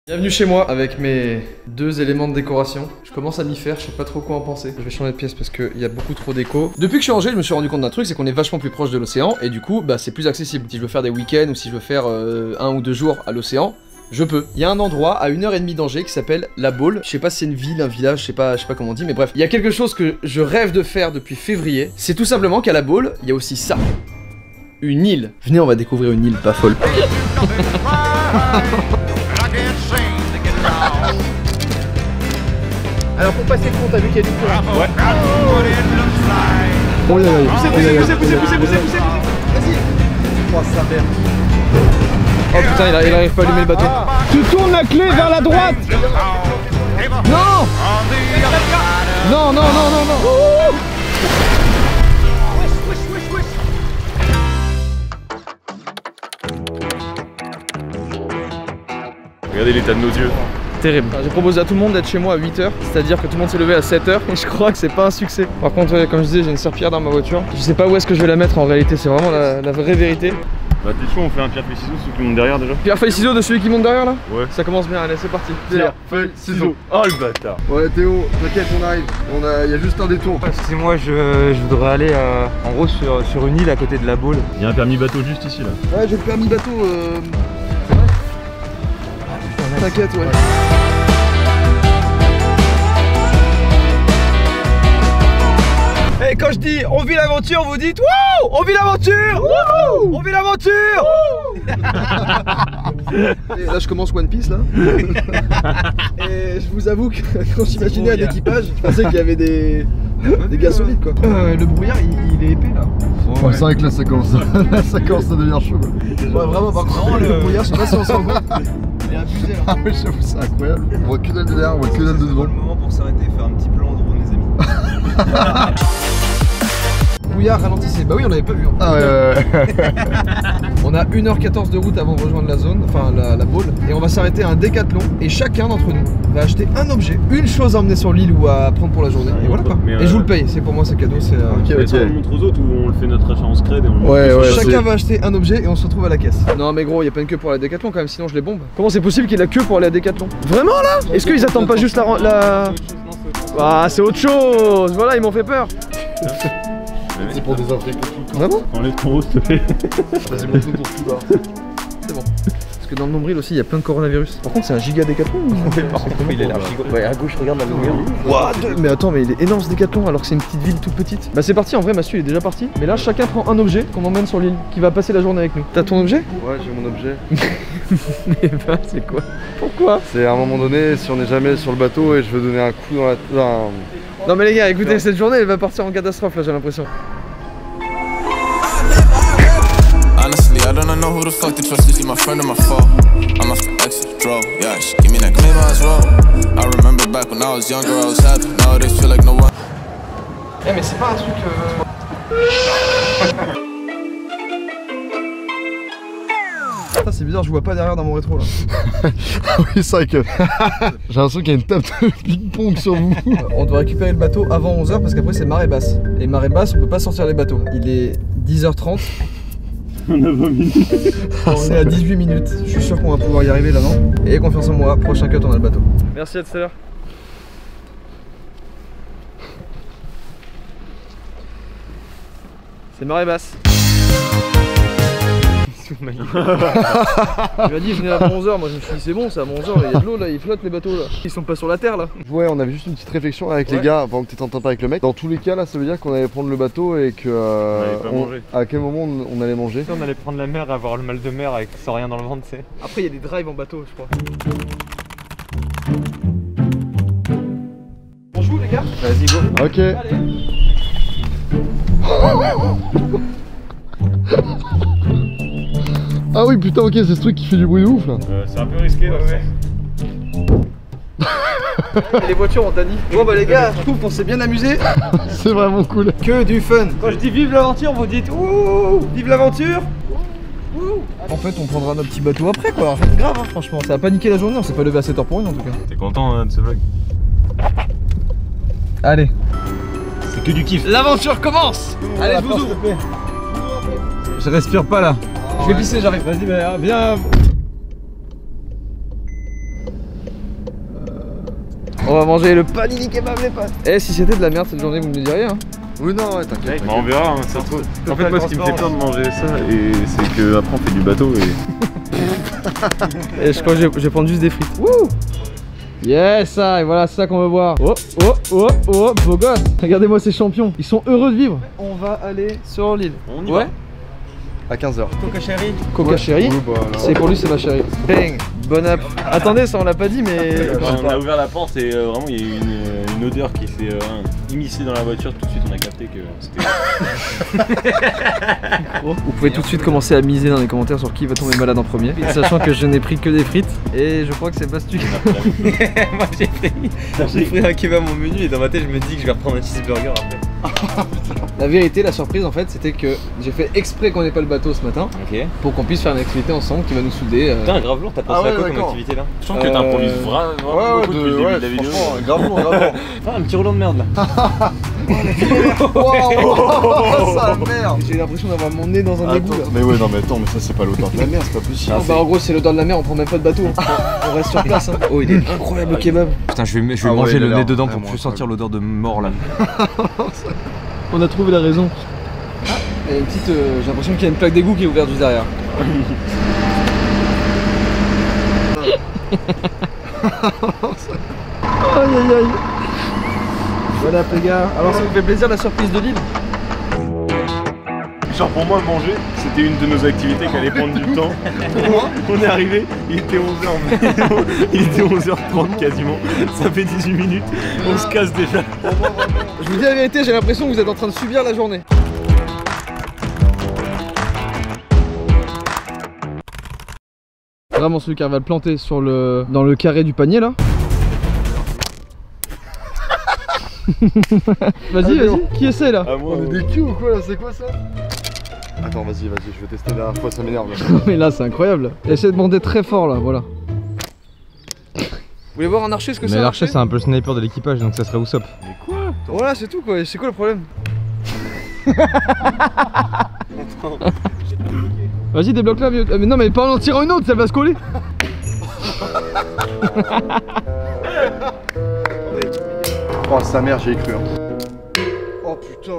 Bienvenue chez moi avec mes deux éléments de décoration. Je commence à m'y faire, je sais pas trop quoi en penser. Je vais changer de pièce parce qu'il y a beaucoup trop d'écho. Depuis que je suis en Angers, je me suis rendu compte d'un truc, c'est qu'on est vachement plus proche de l'océan et du coup, bah c'est plus accessible. Si je veux faire des week-ends ou si je veux faire 1 ou 2 jours à l'océan, je peux. Il y a un endroit à 1h30 d'Angers qui s'appelle La Baule. Je sais pas si c'est une ville, un village, je sais pas comment on dit, mais bref. Il y a quelque chose que je rêve de faire depuis février. C'est tout simplement qu'à La Baule, il y a aussi ça. Une île. Venez, on va découvrir une île pas folle. Alors pour passer le pont, t'as vu qu'il y a du courant? Ouais. Oh là là. Poussez. Vas-y. Oh sa mère. Oh putain, il arrive pas à allumer le bateau. Tu tournes la clé vers la droite. Non. Non. Regardez l'état de nos yeux. Terrible. J'ai proposé à tout le monde d'être chez moi à 8h, c'est-à-dire que tout le monde s'est levé à 7h et je crois que c'est pas un succès. Par contre, comme je disais, j'ai une serpillière dans ma voiture. Je sais pas où est-ce que je vais la mettre en réalité, c'est vraiment la vraie vérité. Bah t'es chaud, on fait un pierre feuille ciseaux, celui qui monte derrière déjà. Pierre feuille ciseaux de celui qui monte derrière là? Ouais. Ça commence bien, allez c'est parti. Pierre feuille ciseaux. Oh le bâtard. Ouais Théo, t'inquiète on arrive, il y a juste un détour. Si moi je voudrais aller en gros sur une île à côté de la Baule. Il y a un permis bateau juste ici là. Ouais j'ai le permis bateau c'est vrai. T'inquiète ouais. Et quand je dis on vit l'aventure, vous dites wouh, on vit l'aventure, wouh, on vit l'aventure. Et là je commence One Piece là. Et je vous avoue que quand j'imaginais un équipage, je pensais qu'il y avait des gars solides quoi. Le brouillard il est épais là. Ouais, c'est vrai que là ça commence à devenir chaud. Ouais vraiment par contre le brouillard, je sais pas si on s'en rend compte. Il est abusé là. Ah oui j'avoue c'est incroyable. On voit que dalle de derrière, on voit que dalle de devant. C'est le moment pour s'arrêter et faire un petit plan drone les amis. Brouillard ralentissez, bah oui on avait pas vu. Hein. Ah ouais. On a 1h14 de route avant de rejoindre la zone, enfin la Baule, et on va s'arrêter à un décathlon et chacun d'entre nous va acheter un objet, une chose à emmener sur l'île ou à prendre pour la journée. Et voilà quoi. Et je vous le paye, c'est pour moi c'est cadeau, c'est Ok. On le montre aux autres ou on le fait notre achat en scred et on le Ouais, chacun va acheter un objet et on se retrouve à la caisse. Non mais gros, il y a pas une queue pour la décathlon quand même, sinon je les bombe. Comment c'est possible qu'il y ait la queue pour aller à décathlon? Vraiment là? Est-ce qu'ils attendent pas juste la... Ah c'est autre chose, voilà ils m'ont fait peur. C'est pour désinfecter tout. Vraiment? Enlève ton haut s'il te plaît. Vas-y montre ton cul là. C'est bon. Parce que dans le nombril aussi il y a plein de coronavirus. Par contre c'est un giga décathlon. Il est là. Ouais, à gauche, regarde la lumière. What? Mais attends, mais il est énorme ce décathlon alors que c'est une petite ville toute petite. Bah c'est parti, en vrai Mathieu il est déjà parti. Mais là chacun prend un objet qu'on emmène sur l'île, qui va passer la journée avec nous. T'as ton objet? Ouais j'ai mon objet. Mais bah c'est quoi? Pourquoi? C'est à un moment donné, si on n'est jamais sur le bateau et je veux donner un coup dans la... Non mais les gars, écoutez, cette journée elle va partir en catastrophe là j'ai l'impression. Honestly, I don't know who the fuck to trust. Is she my friend or my foe? I'm off the exit, draw. Yeah, she give me that claim as well. I remember back when I was younger, I was happy. Nowadays feel like no one. Eh mais c'est pas un truc Putain c'est bizarre, je vois pas derrière dans mon rétro là. Oui c'est vrai que j'ai l'impression qu'il y a une table de ping-pong sur vous. On doit récupérer le bateau avant 11h parce qu'après c'est marée basse. Et marée basse on peut pas sortir les bateaux. Il est 10h30. On a 20 minutes. On est à 18 minutes. Je suis sûr qu'on va pouvoir y arriver là non. Et confiance en moi, prochain cut on a le bateau. Merci à tout à l'heure. C'est marée basse. Il m'a dit venez avant 11h, moi je me suis dit c'est bon, c'est à 11h, il y a de l'eau là, ils flottent les bateaux là. Ils sont pas sur la terre là. Ouais on avait juste une petite réflexion avec les gars avant que t'étais en train de parler avec le mec. Dans tous les cas là ça veut dire qu'on allait prendre le bateau et que à quel moment on allait manger? On allait prendre la mer et avoir le mal de mer avec sans rien dans le ventre, tu sais. Après il y a des drives en bateau je crois. On joue les gars? Vas-y go. Ok. Allez. Ah oui putain ok c'est ce truc qui fait du bruit de ouf là. C'est un peu risqué là. Et les voitures on t'a dit. Bon bah les gars, je trouve qu'on s'est bien amusé. C'est vraiment cool. Que du fun. Quand je dis vive l'aventure, vous dites ouh, vive l'aventure. En fait on prendra notre petit bateau après quoi, rien de grave hein, franchement. Ça a pas niqué la journée, on s'est pas levé à 7h pour rien en tout cas. T'es content hein, de ce vlog? Allez. C'est que du kiff. L'aventure commence. Allez je vous ouvre. Je respire pas là. Je vais pisser, j'arrive. Vas-y, bah, viens. On va manger le panini kebab les potes. Eh si c'était de la merde cette journée vous me le diriez hein. Oui non ouais t'inquiète. Bah, on verra, hein, ça se trouve. En fait moi ce qui me fait peur de manger ça, et c'est que après on fait du bateau et... Et je crois que je vais prendre juste des frites. Wouh. Yes ça, et voilà c'est ça qu'on veut voir. Oh oh oh oh beau gosse. Regardez-moi ces champions, ils sont heureux de vivre. On va aller sur l'île. On y va. À 15h. Coca chérie. Coca chérie. Oui, bah, C'est pour lui c'est ma chérie. Bang. Bon app. Attendez ça on l'a pas dit mais... On a ouvert la porte et vraiment il y a eu une odeur qui s'est immiscée dans la voiture. Tout de suite on a capté que c'était... Vous pouvez tout de suite commencer à miser dans les commentaires sur qui va tomber malade en premier. Sachant que je n'ai pris que des frites et je crois que c'est Bastu. Moi j'ai pris un kebab mon menu et dans ma tête je me dis que je vais reprendre un cheeseburger après. La vérité, la surprise en fait, c'était que j'ai fait exprès qu'on n'ait pas le bateau ce matin Ok. pour qu'on puisse faire une activité ensemble qui va nous souder. Putain, grave lourd, t'as pensé à quoi comme activité là? Je sens que t'improvises vraiment beaucoup depuis le début de la vidéo. Grave lourd. Ah, un petit rouleau de merde là. Wow, ça merde. J'ai l'impression d'avoir mon nez dans un égout là. Mais ouais non mais attends mais ça c'est pas l'odeur de la mer, c'est pas possible. Bah en gros c'est l'odeur de la mer, on prend même pas de bateau. On reste sur place. Hein. Oh il est incroyable le kebab. Putain, je vais Ah manger ouais, le il a nez l'air dedans pour vraiment plus sentir l'odeur de mort là. On a trouvé la raison. Ah, il y a une petite. J'ai l'impression qu'il y a une plaque d'égout qui est ouverte juste derrière. Aïe aïe aïe. Voilà les gars. Alors ça vous fait plaisir la surprise de l'île? Genre pour moi manger c'était une de nos activités qui allait prendre du temps. On est arrivé, il était 11h. Il était 11h30 quasiment. Ça fait 18 minutes. On se casse déjà. Je vous dis la vérité, j'ai l'impression que vous êtes en train de subir la journée. Vraiment celui qui va le planter sur dans le carré du panier là. Vas-y, vas-y, qui essaie là? On est des culs ou quoi là, c'est quoi ça? Attends vas-y, je vais tester la dernière fois, ça m'énerve là. Mais là c'est incroyable. Essaie de monter très fort là, voilà. Vous voulez voir un archer ce que c'est? Mais l'archer c'est un peu le sniper de l'équipage donc ça serait Usopp. Mais quoi? Voilà c'est tout quoi, c'est quoi le problème? Vas-y débloque la vieux. Mais non mais pas en tirant une autre, ça va se coller. Oh sa mère, j'ai cru. Hein. Oh putain.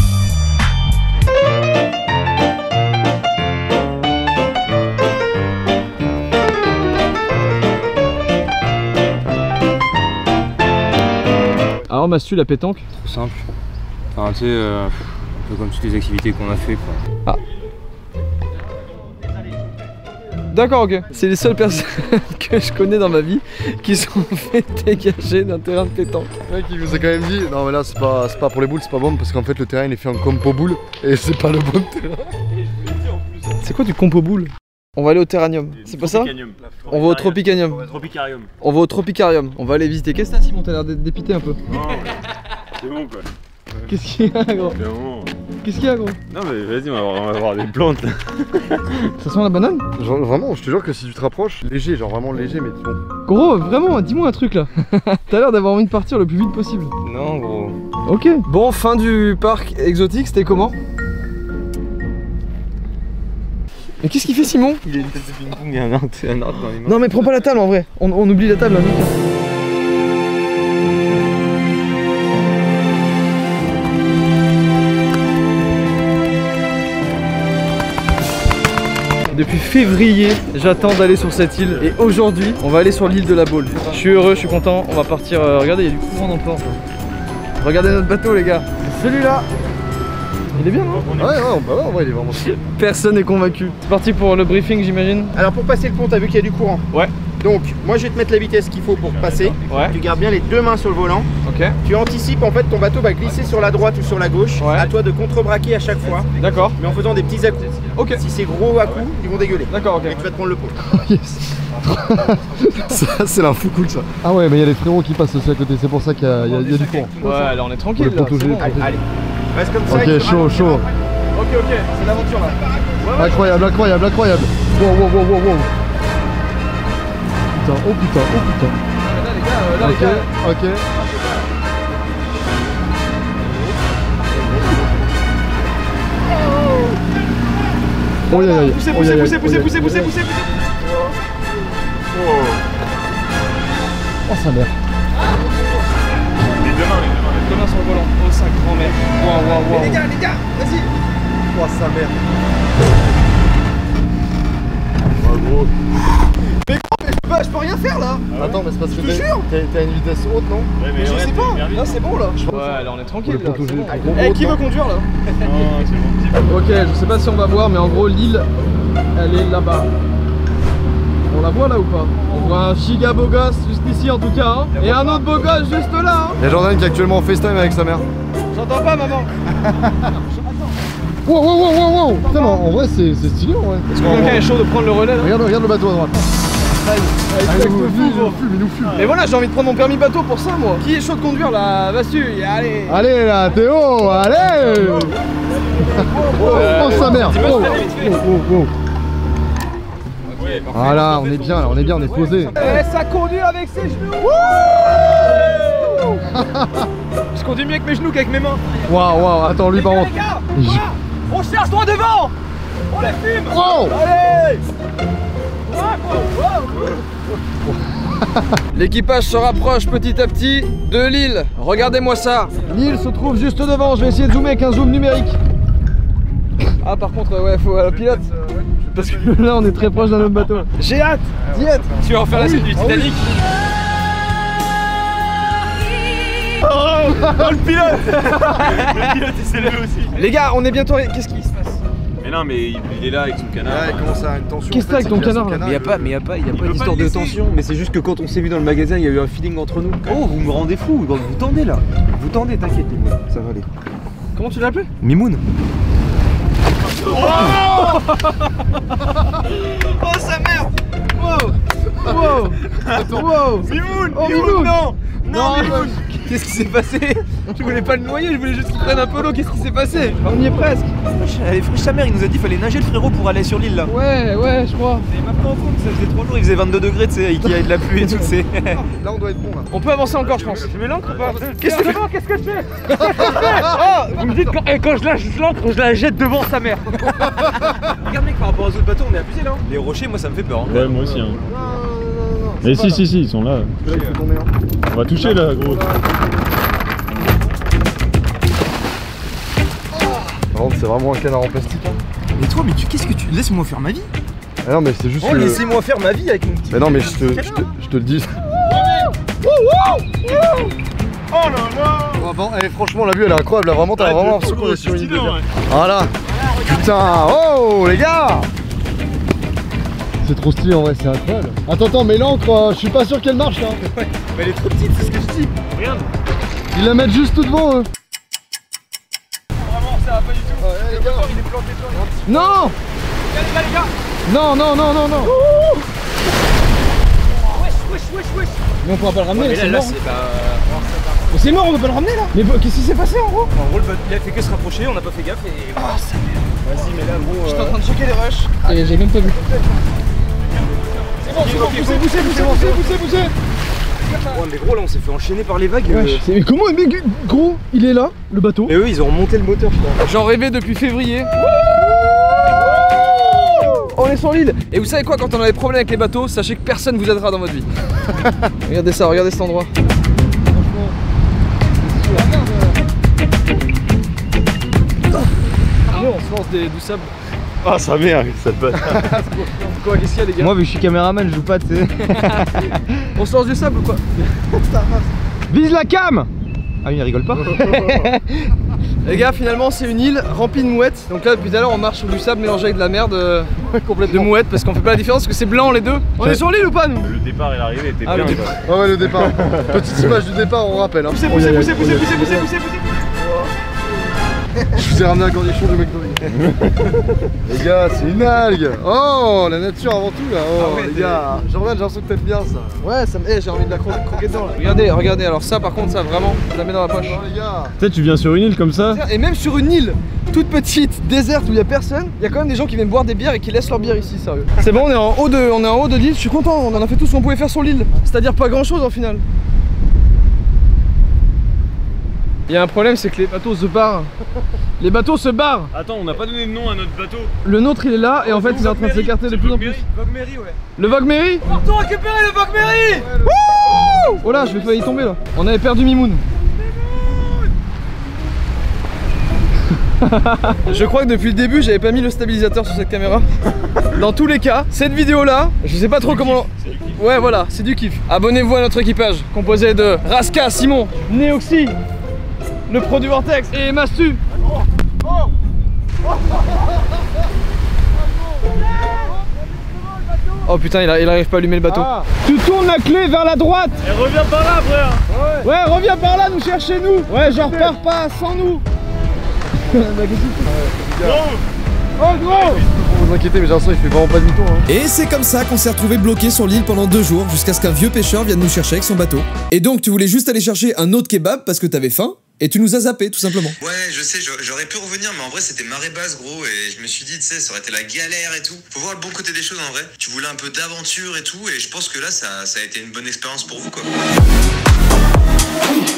Alors Mastu la pétanque? Trop simple. Enfin tu sais, un peu comme toutes les activités qu'on a fait quoi. Ah. D'accord, ok. C'est les seules personnes que je connais dans ma vie qui sont fait dégager d'un terrain de pétanque. Le mec il nous a quand même dit non mais là c'est pas pour les boules, c'est pas bon parce qu'en fait le terrain il est fait en compo boule et c'est pas le bon terrain. C'est quoi du compo boule? On va aller au Terranium, c'est pas ça? On va au Tropicanium. Tropicarium. On va au Tropicarium, on va aller visiter. Qu'est-ce que t'as Simon? T'as l'air d'être dépité un peu. C'est bon quoi. Qu'est-ce qu'il y a gros? C'est bon. Qu'est-ce qu'il y a gros? Non mais vas-y, on va voir des plantes là. Ça sent la banane? Genre vraiment, je te jure que si tu te rapproches, léger, genre vraiment léger mais bon. Gros, vraiment, dis-moi un truc là. T'as l'air d'avoir envie de partir le plus vite possible. Non gros. Ok. Bon, fin du parc exotique, c'était comment? Mais qu'est-ce qu'il fait Simon? Il a une tête de ping-pong, il y a un arc dans les mains. Non mais prends pas la table en vrai, on oublie la table là. Depuis février, j'attends d'aller sur cette île et aujourd'hui, on va aller sur l'île de la Baule. Je suis heureux, je suis content, on va partir. Regardez, il y a du courant dans le port. Regardez notre bateau les gars. Celui-là, il est bien non? Ouais, bah ouais, il est vraiment stylé. Personne n'est convaincu. C'est parti pour le briefing j'imagine. Alors pour passer le pont, t'as vu qu'il y a du courant? Ouais. Donc moi je vais te mettre la vitesse qu'il faut pour passer. Ouais. Tu gardes bien les deux mains sur le volant. Ok. Tu anticipes en fait ton bateau va glisser sur la droite ou sur la gauche. Ouais. À toi de contre-braquer à chaque fois. D'accord. Mais en faisant des petits à-coups. Ok. Si c'est gros à-coups, ils vont dégueuler. D'accord, ok. Et tu vas te prendre le pont. Yes. Ça c'est l'info cool ça. Ah ouais mais il y a les frérots qui passent aussi à côté, c'est pour ça qu'il y a du courant. Ouais, là on est tranquille. Pour les Là, c'est bon. Allez. Reste comme ça. Ok, et tu chaud, ralentis. chaud. Ok, c'est l'aventure là. Incroyable, incroyable, incroyable. Wow. Putain, oh putain. Là les gars, Ok. Oh aïe aïe. Poussez. Oh sa mère. main sur le volant. Oh sa grand-mère. Waouh. Les gars, vas-y. Oh sa mère. Oh gros. Je peux rien faire là. Attends, mais c'est parce que te t'as une vitesse haute, non? Ouais, mais Je sais pas. Là c'est bon là. Ouais, là on est tranquille. Là, c'est bon. Eh, qui veut conduire là? Non, c'est bon. Ok, je sais pas si on va voir, mais en gros, l'île, elle est là-bas. On la voit là ou pas? On voit un giga beau gosse juste ici en tout cas, hein. Et un autre beau gosse juste là, hein. Il y a Jordan qui est actuellement en FaceTime avec sa mère. J'entends pas maman. Wow. Putain, mais en vrai, c'est stylé en vrai. Est-ce que quelqu'un est chaud de prendre le relais là? Regarde le bateau à droite. Il nous fume. Mais voilà, j'ai envie de prendre mon permis bateau pour ça, moi. Qui est chaud de conduire là? Vas-y, allez. Allez là, Théo, allez. Oh sa mère. Oh. Voilà, on est bien là, on est posé. Eh, ça conduit avec ses genoux. Je conduis mieux avec mes genoux qu'avec mes mains. Waouh, attends, lui par contre. Les gars, on cherche droit devant. On les fume. Oh. Allez. L'équipage se rapproche petit à petit de l'île. Regardez-moi ça. L'île se trouve juste devant. Je vais essayer de zoomer avec un zoom numérique. Ah, par contre, ouais, faut la pilote. Parce que là, on est très proche d'un autre bateau. J'ai hâte. D'y être. Tu vas en faire la scène du Titanic. Oh, le pilote. Le pilote il s'est levé aussi. Les gars, on est bientôt. Qu'est-ce qui se passe? Mais non, mais il est là avec son canard. il commence à avoir une tension. Qu'est-ce que t'as avec ton canard là? Mais y a pas d'histoire de tension, mais c'est juste que quand on s'est vu dans le magasin, il y a eu un feeling entre nous. Oh, vous me rendez fou, vous tendez là. Vous tendez, t'inquiète, Mimoun, ça va aller. Comment tu l'as appelé? Mimoun. Oh sa mère. Wow. Mimoun. Oh Mimoun. Non, Mimoun. Qu'est-ce qui s'est passé? Je voulais pas le noyer, je voulais juste qu'il prenne un peu l'eau. Qu'est-ce qui s'est passé? On y est presque. Elle est fraîche sa mère, il nous a dit qu'il fallait nager le frérot pour aller sur l'île là. Ouais, je crois. Et m'a pas en compte, ça faisait 3 jours, il faisait 22 degrés, tu sais, qu'il y a de la pluie et tout, c'est... Là, on doit être bon là. On peut avancer encore, je pense. Tu mets l'encre ou pas? Qu'est-ce que je fais? Oh, Vous me dites quand je lâche l'encre, je la jette devant sa mère. Regarde mec, par rapport aux autres bateaux, on est abusé là. Les rochers, moi ça me fait peur. Ouais, moi aussi. Hein. Non. Mais si, ils sont là. Là, il faut tomber. On va toucher là, gros. Par contre, c'est vraiment un canard en plastique. Hein. Mais toi, mais qu'est-ce que tu... Laisse-moi faire ma vie. Ah non, mais c'est juste Oh, que... laissez-moi faire ma vie avec mon petit... Mais non, mais je te le dis. Oh là là. Franchement, la vue elle est incroyable. Là, vraiment, t'as vraiment l'impression qu'on est sur une île stylé, déserte. ouais. Voilà. Putain, oh les gars. C'est trop stylé en vrai, c'est incroyable. Attends, mais l'encre, je suis pas sûr qu'elle marche là. Ouais, mais elle est trop petite, c'est ce que je dis. Regarde. Ils la mettent juste tout devant eux. Vraiment, ça va pas du tout. Ouais, les gars. Il est planté dedans. non. Les gars. Non. Wesh. Mais on pourra pas le ramener, Mais c'est là, mort. c'est... Bah... Mais c'est mort, on peut pas le ramener là. Mais qu'est-ce qui s'est passé en gros? En gros, il a fait que se rapprocher, on n'a pas fait gaffe et... Oh, ça merde. Vas-y, mais là, gros... J'étais en train de checker les rushs. Et j'ai même pas vu. C'est bon, poussez. Ouais, mais gros, là, on s'est fait enchaîner par les vagues. Mais comment, mais gros, il est là, le bateau. Et eux, ils ont remonté le moteur, je crois. J'en rêvais depuis février. On est sur l'île. Et vous savez quoi, quand on a des problèmes avec les bateaux, sachez que personne vous aidera dans votre vie. Regardez ça, regardez cet endroit. On se lance du sable. Ah, sa mère, cette patte. Quoi, qu'est-ce qu'il y a les gars? Moi, vu que je suis caméraman, je joue pas, tu sais. On se lance du sable ou quoi? Vise la cam. Ah oui, il rigole pas. Les gars, finalement c'est une île remplie de mouettes. Donc là depuis tout à l'heure on marche sur du sable mélangé avec de la merde complète de mouettes parce qu'on fait pas la différence parce que c'est blanc les deux. On est sur l'île ou pas nous? Le départ et l'arrivée étaient bien. le quoi. départ. Ouais, le départ. Petite image du départ, on rappelle. Hein. Poussez. Je vous ai ramené un cornichon du McDonald's. Les gars, c'est une algue. Oh, la nature avant tout là. Oh, les gars. Jordan, j'ai l'impression que t'aimes bien ça. Ouais, ça me... j'ai envie de la croquer dedans là. Regardez, alors ça par contre ça vraiment, je la mets dans la poche. Oh, les gars. Tu sais, tu viens sur une île comme ça. Et même sur une île toute petite, déserte où il y a personne, il y a quand même des gens qui viennent boire des bières et qui laissent leur bière ici, sérieux. C'est bon, on est en haut de l'île, je suis content, on en a fait tout ce qu'on pouvait faire sur l'île. C'est-à-dire pas grand chose en final. Il y a un problème, c'est que les bateaux se barrent. Les bateaux se barrent. Attends, on n'a pas donné de nom à notre bateau. Le nôtre il est là et en fait il est en train de s'écarter de plus en plus. Vogue-Mary, ouais. Le Vogue-Mary. Partons récupérer le Vogue-Mary. Oh là, je vais failli tomber là. On avait perdu Mimoun. Je crois que depuis le début j'avais pas mis le stabilisateur sur cette caméra. Dans tous les cas, cette vidéo là, je sais pas trop comment... Ouais voilà, c'est du kiff. Abonnez-vous à notre équipage, composé de Raska, Simon, Neoxy, le pro du Vortex et Mastu. Oh putain, il arrive pas à allumer le bateau. Ah. Tu tournes la clé vers la droite. Et reviens par là, frère. Ouais, reviens par là, nous chercher nous. Ouais, je repars pas sans nous. Oh gros. Faut vous inquiéter, mais j'ai l'impression qu'il fait vraiment pas demi-tour. Hein. Et c'est comme ça qu'on s'est retrouvé bloqué sur l'île pendant 2 jours jusqu'à ce qu'un vieux pêcheur vienne nous chercher avec son bateau. Et donc tu voulais juste aller chercher un autre kebab parce que t'avais faim et tu nous as zappé tout simplement. Ouais, je sais, j'aurais pu revenir, mais en vrai c'était marée basse gros et je me suis dit, tu sais, ça aurait été la galère et tout. Faut voir le bon côté des choses en vrai. Tu voulais un peu d'aventure et tout et je pense que là ça a été une bonne expérience pour vous quoi.